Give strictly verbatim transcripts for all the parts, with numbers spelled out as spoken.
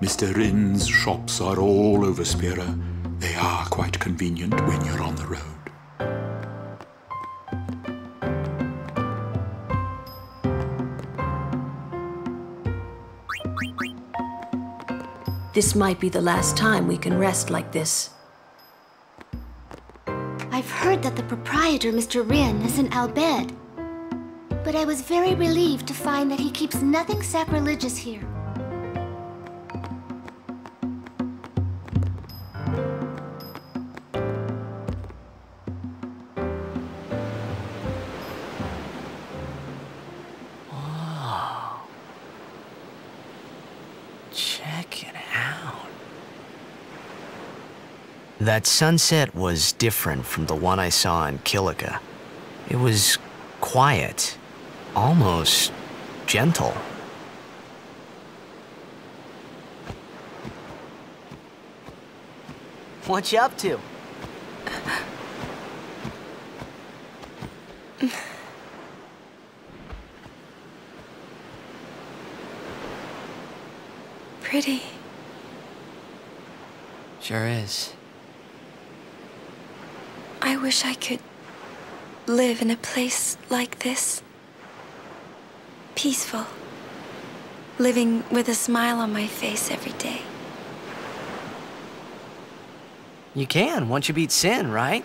Mister Rin's shops are all over Spira. They are quite convenient when you're on the road. This might be the last time we can rest like this. I've heard that the proprietor, Mister Rin, is in Al Bhed. But I was very relieved to find that he keeps nothing sacrilegious here. Whoa. Check it out. That sunset was different from the one I saw in Kilika. It was quiet. Almost gentle. What you up to? Pretty. Sure is. I wish I could live in a place like this. Peaceful. Living with a smile on my face every day. You can, once you beat Sin, right?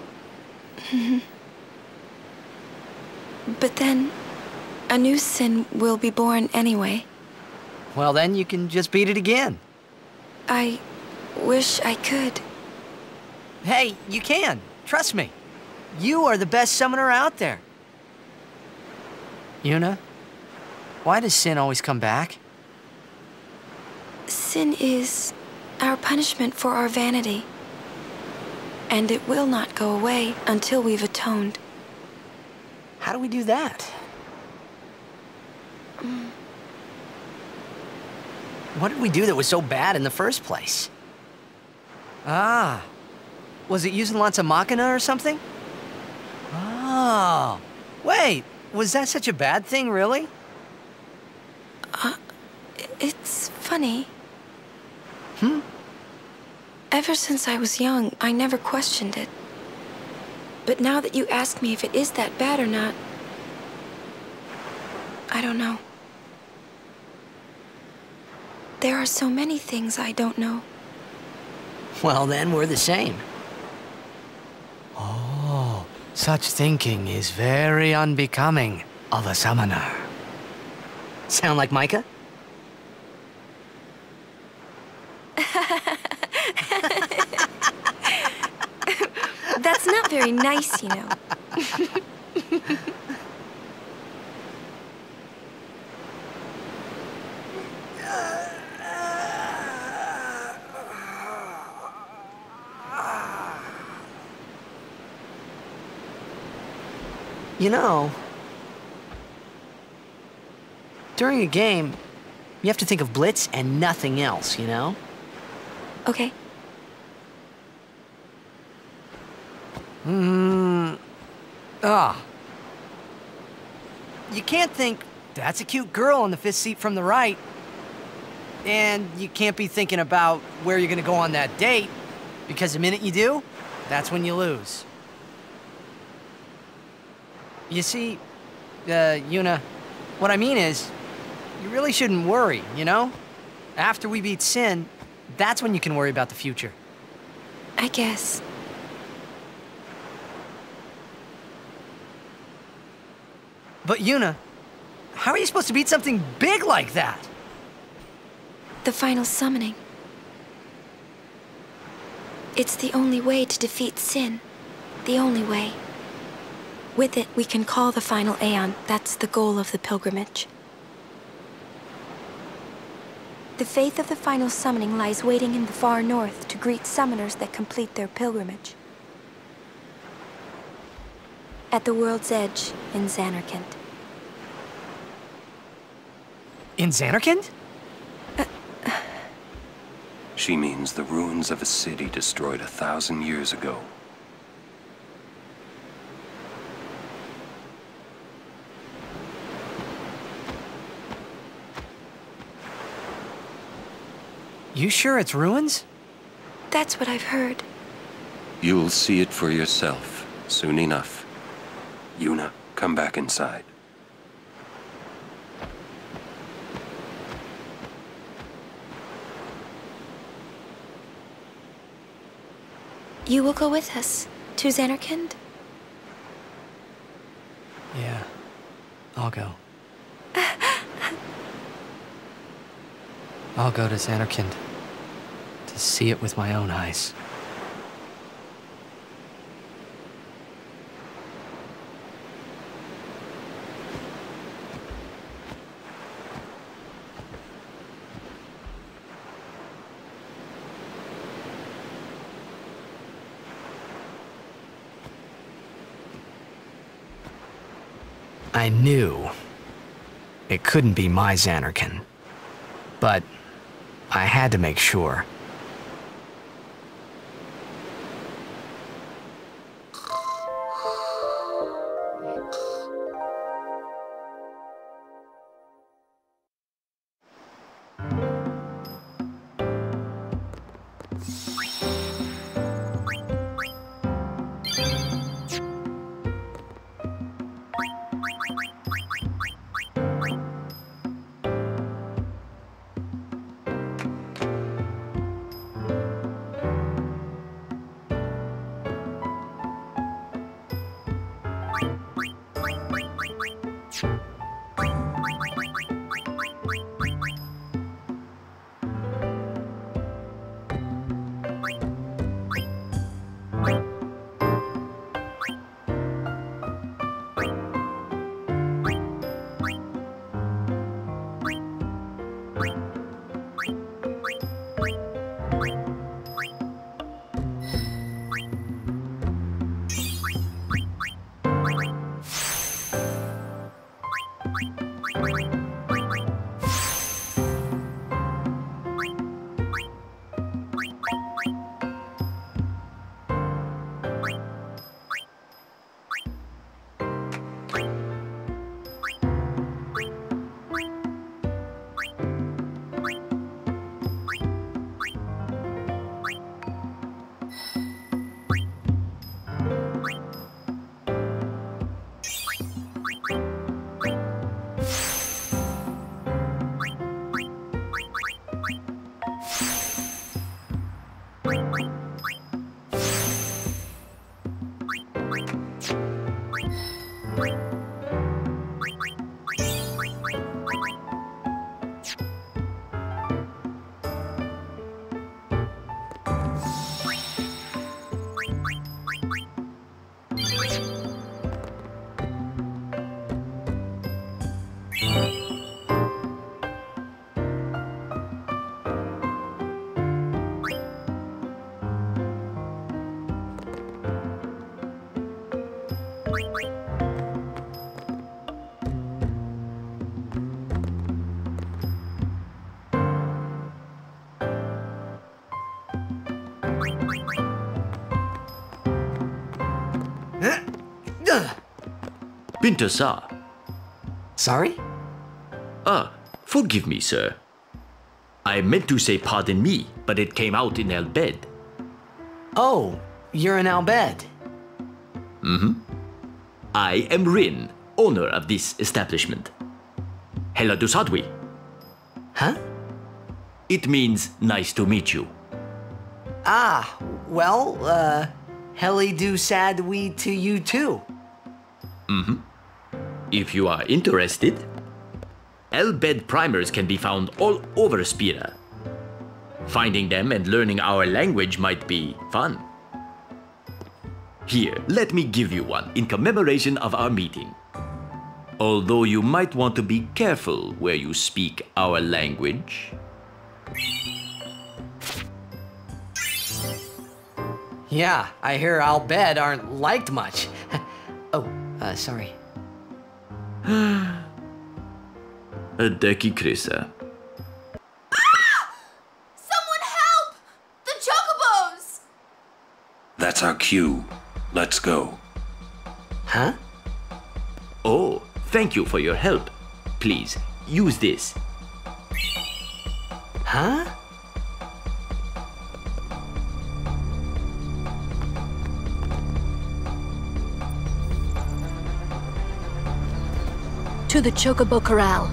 But then, a new Sin will be born anyway. Well, then you can just beat it again. I wish I could. Hey, you can. Trust me. You are the best summoner out there. Yuna? Why does Sin always come back? Sin is our punishment for our vanity. And it will not go away until we've atoned. How do we do that? Mm. What did we do that was so bad in the first place? Ah. Was it using lots of Machina or something? Oh. Wait, was that such a bad thing, really? Uh, it's funny. Hmm? Ever since I was young, I never questioned it. But now that you ask me if it is that bad or not, I don't know. There are so many things I don't know. Well, then we're the same. Oh, such thinking is very unbecoming of a summoner. Sound like Micah? That's not very nice, you know. You know, during a game, you have to think of Blitz and nothing else, you know? Okay. Hmm. Ah. You can't think, that's a cute girl on the fifth seat from the right. And you can't be thinking about where you're gonna go on that date, because the minute you do, that's when you lose. You see, uh, Yuna, what I mean is, you really shouldn't worry, you know? After we beat Sin, that's when you can worry about the future. I guess. But Yuna, how are you supposed to beat something big like that? The final summoning. It's the only way to defeat Sin. The only way. With it, we can call the final Aeon. That's the goal of the pilgrimage. The faith of the final summoning lies waiting in the far north to greet summoners that complete their pilgrimage. At the world's edge in Zanarkand. In Zanarkand? She means the ruins of a city destroyed a thousand years ago. You sure it's ruins? That's what I've heard. You'll see it for yourself soon enough. Yuna, come back inside. You will go with us to Zanarkand? Yeah, I'll go. I'll go to Zanarkand to see it with my own eyes. I knew it couldn't be my Zanarkand, but I had to make sure. Pinter, sir. Sorry? Ah, forgive me, sir. I meant to say pardon me, but it came out in Al Bhed. Oh, you're in Al Bhed. Mm-hmm. I am Rin, owner of this establishment. Hela Dusadwi. Huh? It means nice to meet you. Ah, well, uh, Heli do sad we to you too. Mm-hmm. If you are interested, Al Bhed primers can be found all over Spira. Finding them and learning our language might be fun. Here, let me give you one in commemoration of our meeting. Although you might want to be careful where you speak our language. Yeah, I hear Al Bhed aren't liked much. Oh, uh, sorry. Adeki Krisa. Ah! Someone help! The Chocobos! That's our cue. Let's go. Huh? Oh, thank you for your help. Please, use this. Huh? To the Chocobo Corral.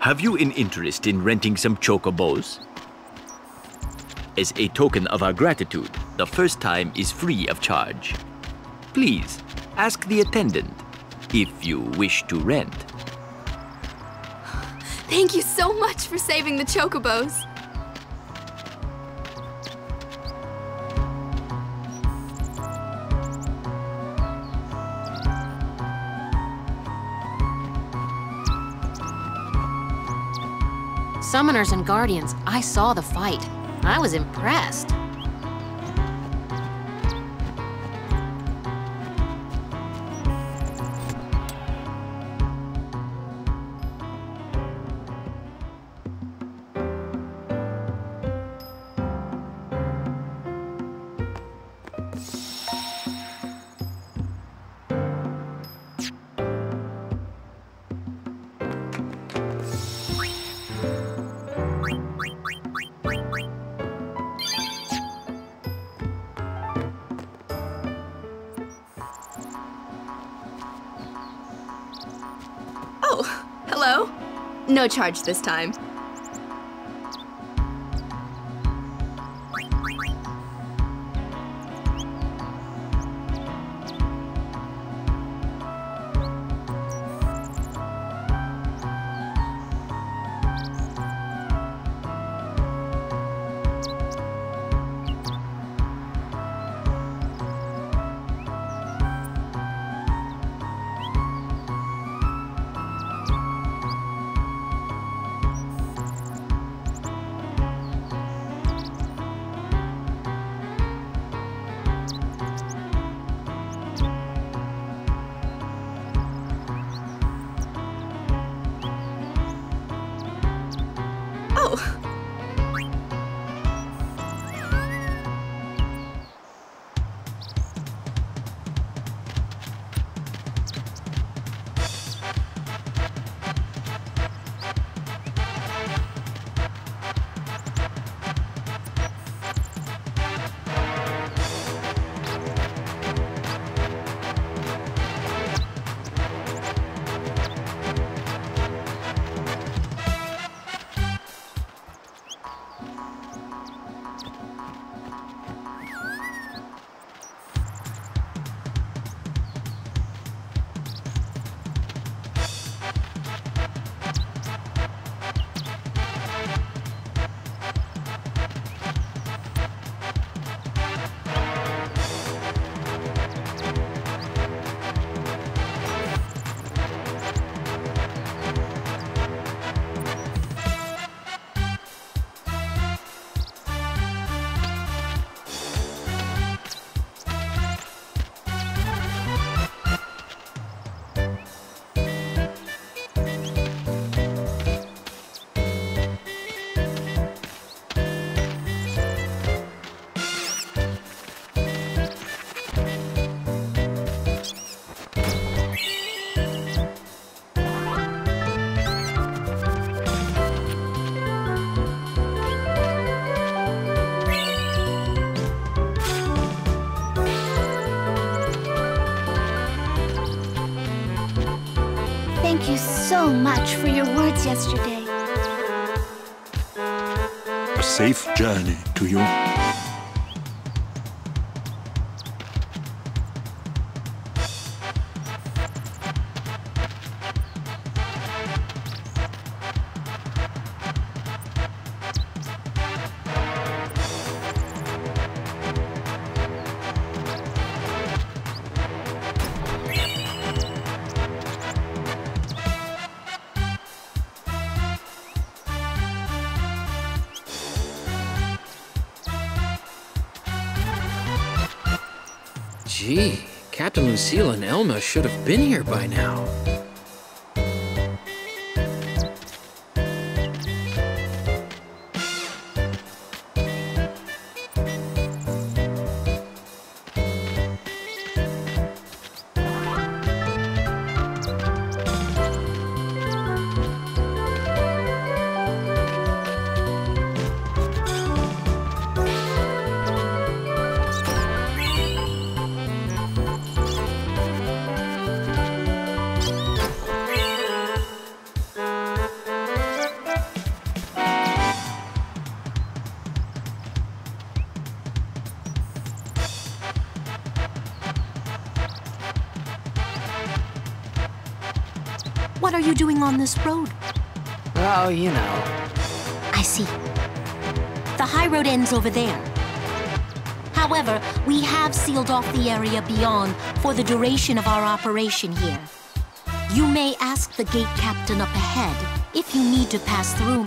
have you an interest in renting some chocobos? As a token of our gratitude, the first time is free of charge. Please, ask the attendant if you wish to rent. Thank you so much for saving the chocobos. Summoners and Guardians, I saw the fight. I was impressed. Hello? No charge this time. Thank you so much for your words yesterday. A safe journey to you. Gee, Captain Lucille and Elma should have been here by now. What are you doing on this road? Oh, you know. I see. The high road ends over there. However, we have sealed off the area beyond for the duration of our operation here. You may ask the gate captain up ahead if you need to pass through.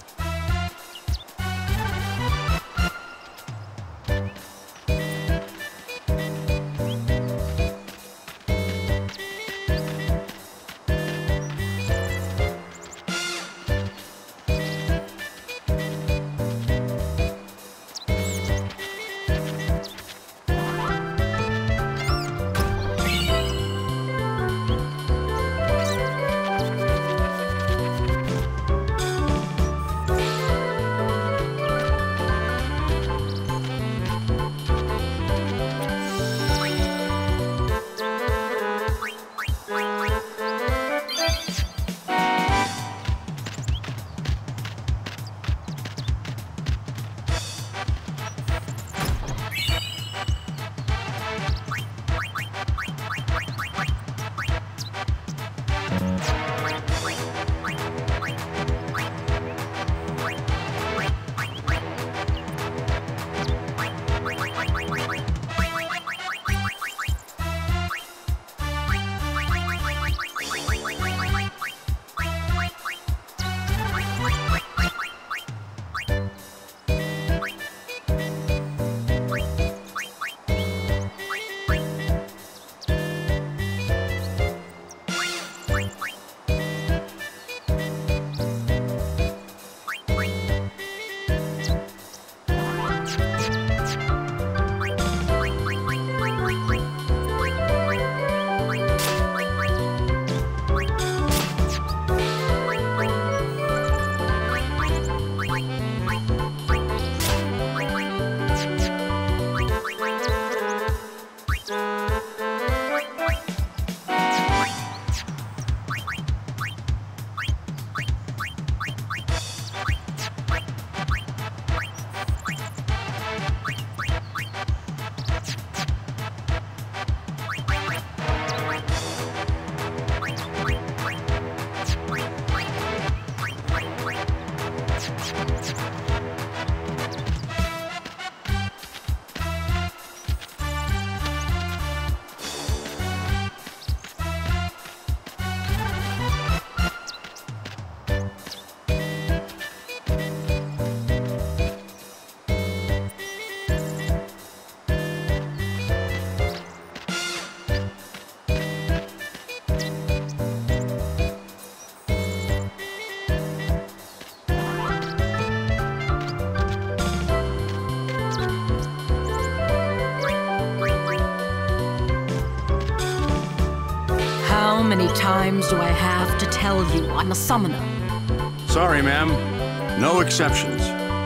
How many times do I have to tell you I'm a summoner? Sorry, ma'am. No exceptions.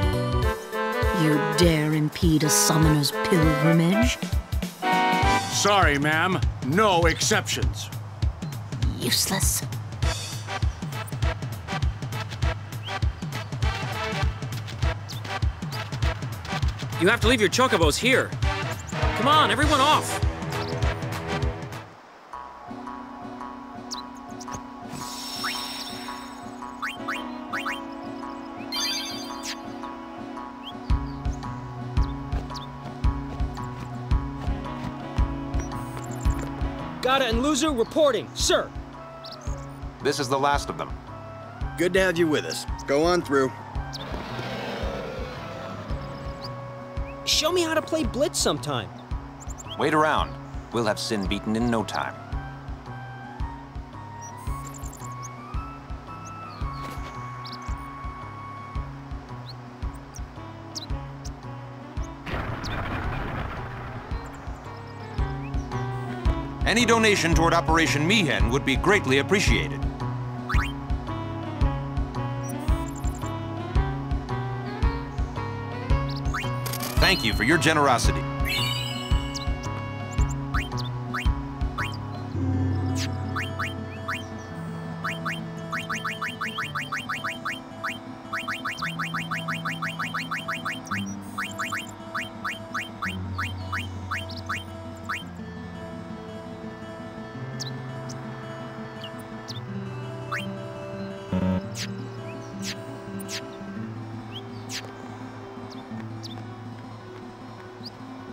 You dare impede a summoner's pilgrimage? Sorry, ma'am. No exceptions. Useless. You have to leave your chocobos here. Come on, everyone off! Gata and Luzu reporting, sir. This is the last of them. Good to have you with us. Go on through. Show me how to play Blitz sometime. Wait around. We'll have Sin beaten in no time. Any donation toward Operation Mi'ihen would be greatly appreciated. Thank you for your generosity.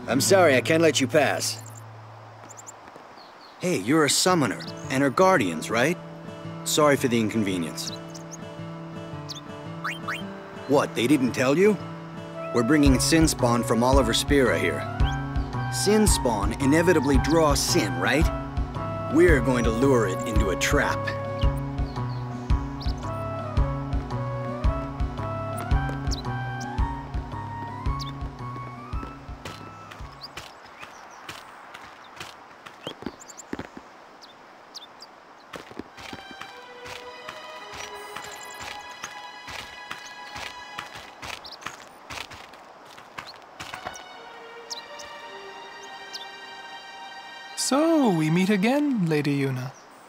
I'm sorry, I can't let you pass. Hey, you're a summoner, and her guardians, right? Sorry for the inconvenience. What, they didn't tell you? We're bringing Sin Spawn from Oliver Spira here. Sin Spawn inevitably draws sin, right? We're going to lure it into a trap. So, we meet again, Lady Yuna.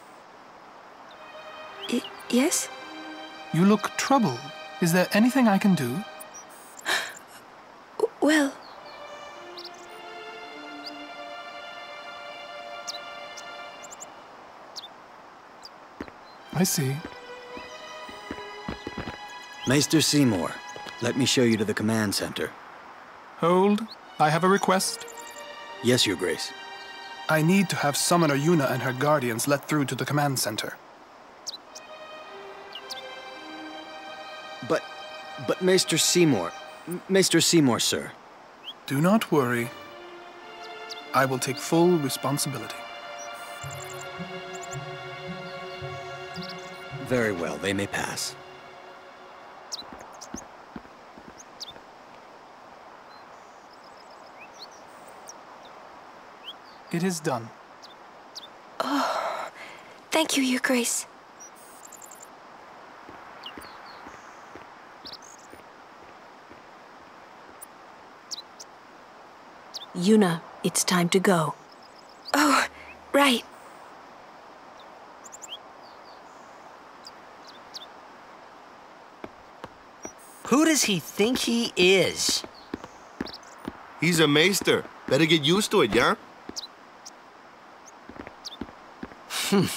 Y yes? You look troubled. Is there anything I can do? Well... I see. Maester Seymour, let me show you to the command center. Hold. I have a request. Yes, Your Grace. I need to have Summoner Yuna and her guardians let through to the command center. But... but Maester Seymour... Maester Seymour, sir. Do not worry. I will take full responsibility. Very well, they may pass. It is done. Oh, thank you, Your Grace. Yuna, it's time to go. Oh, right. Who does he think he is? He's a maester. Better get used to it, yeah? Hmm.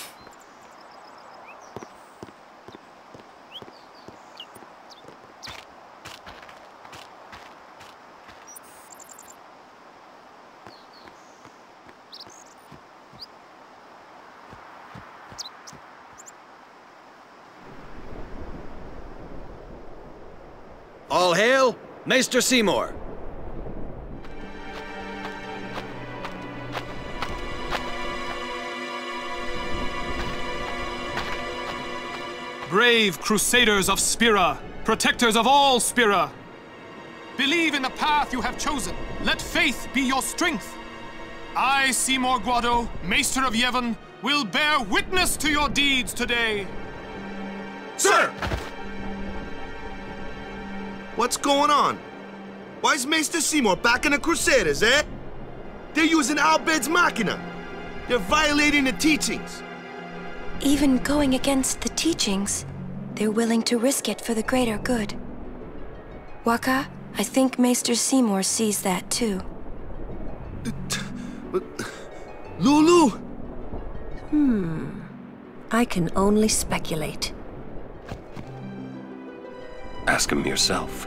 All hail, Maester Seymour! Brave Crusaders of Spira, protectors of all Spira! Believe in the path you have chosen. Let faith be your strength. I, Seymour Guado, Maester of Yevon, will bear witness to your deeds today. Sir! What's going on? Why is Maester Seymour backing the Crusaders, eh? They're using Al Bhed's Machina. They're violating the teachings. Even going against the teachings, they're willing to risk it for the greater good. Wakka, I think Maester Seymour sees that too. Lulu! Hmm. I can only speculate. Ask him yourself.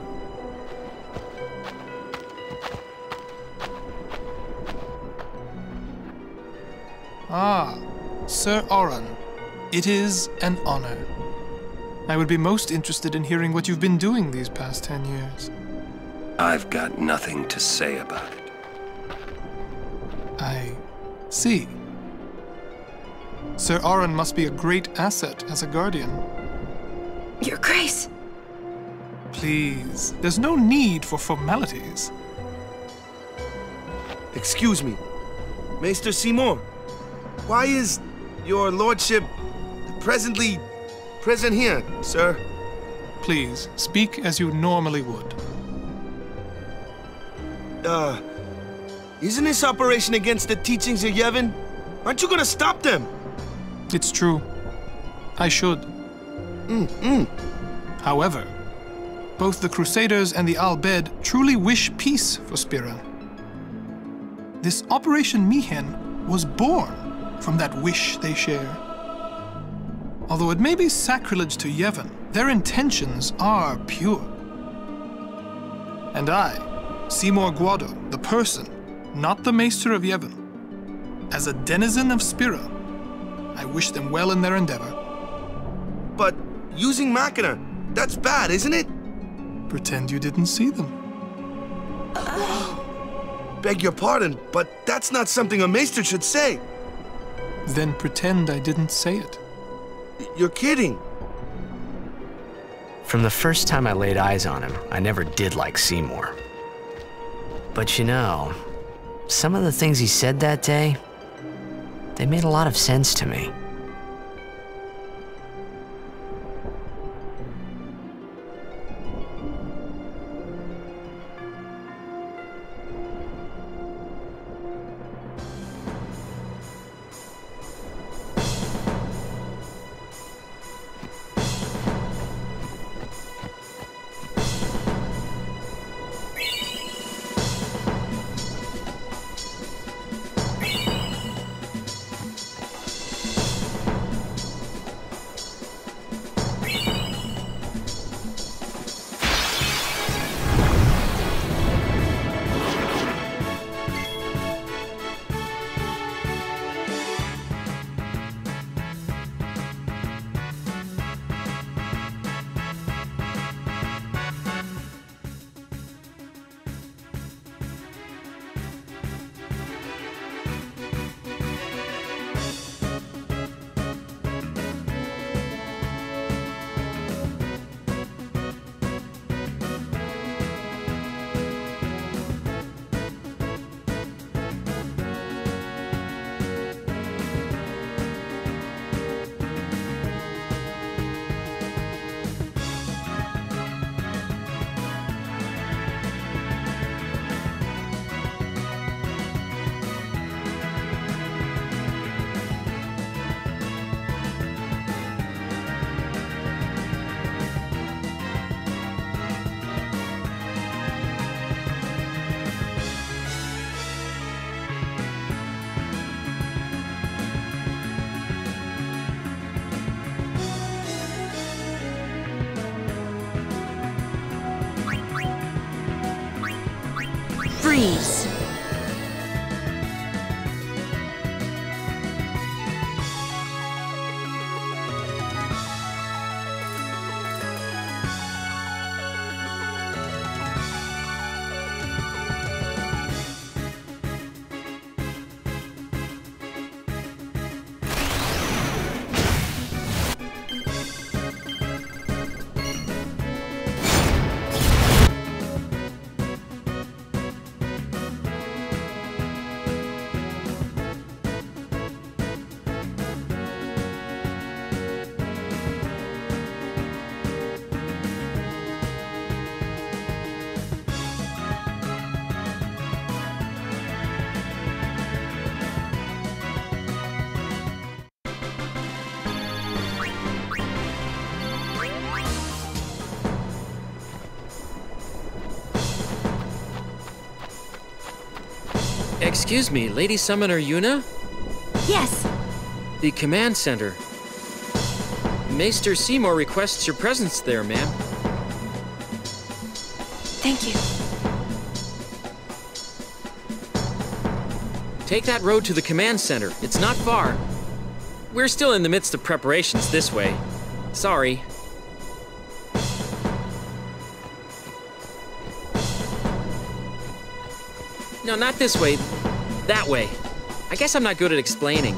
Ah, Sir Auron. It is an honor. I would be most interested in hearing what you've been doing these past ten years. I've got nothing to say about it. I see. Sir Auron must be a great asset as a guardian. Your Grace! Please, there's no need for formalities. Excuse me, Maester Seymour. Why is your lordship presently present here, sir? Please, speak as you normally would. Uh, isn't this operation against the teachings of Yevon? Aren't you gonna stop them? It's true. I should. Mm-mm. However, both the Crusaders and the Al Bhed truly wish peace for Spira. This Operation Mi'ihen was born from that wish they share. Although it may be sacrilege to Yevon, their intentions are pure. And I, Seymour Guado, the person, not the Maester of Yevon. As a denizen of Spira, I wish them well in their endeavor. But using Machina, that's bad, isn't it? Pretend you didn't see them. Beg your pardon, but that's not something a Maester should say. Then pretend I didn't say it. You're kidding. From the first time I laid eyes on him, I never did like Seymour. But you know, some of the things he said that day, they made a lot of sense to me. Freeze. Excuse me, Lady Summoner Yuna? Yes. The command center. Maester Seymour requests your presence there, ma'am. Thank you. Take that road to the command center. It's not far. We're still in the midst of preparations this way. Sorry. No, not this way. That way. I guess I'm not good at explaining.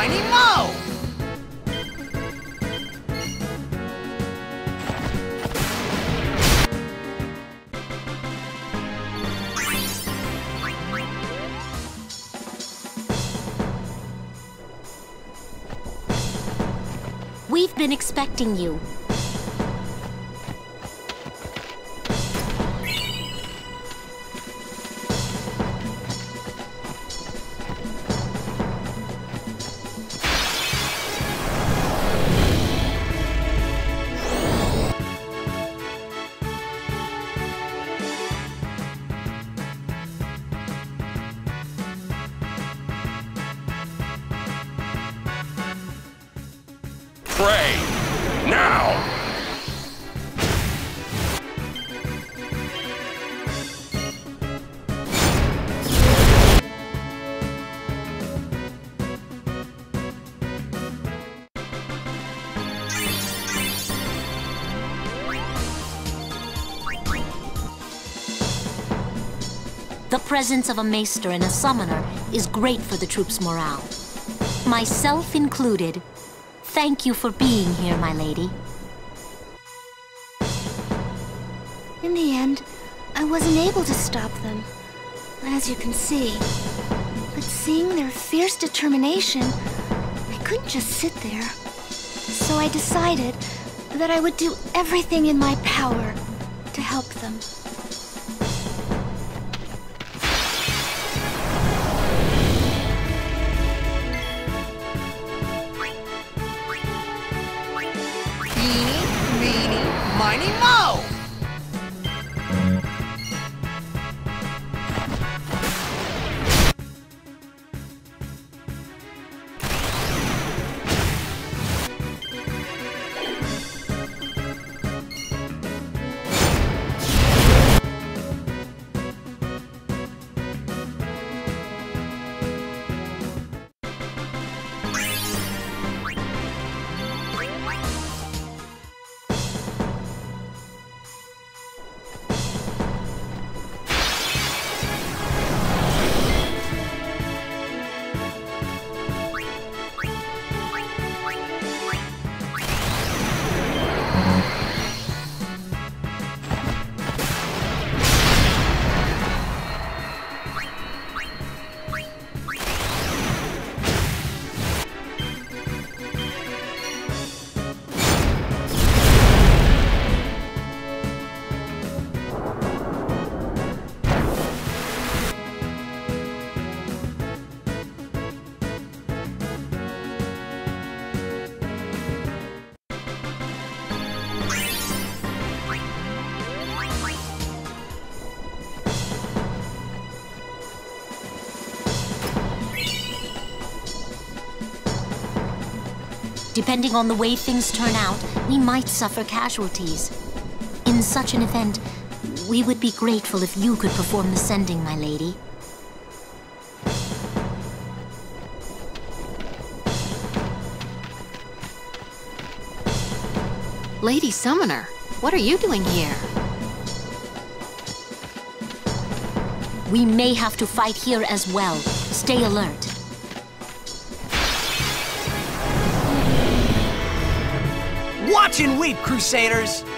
miny, moe! We've been expecting you. Pray, now! The presence of a maester and a summoner is great for the troops' morale. Myself included. Thank you for being here, my lady. In the end, I wasn't able to stop them, as you can see. But seeing their fierce determination, I couldn't just sit there. So I decided that I would do everything in my power to help them. Miny, moe! Depending on the way things turn out, we might suffer casualties. In such an event, we would be grateful if you could perform the sending, my lady. Lady Summoner, what are you doing here? We may have to fight here as well. Stay alert. Watch and weep, Crusaders!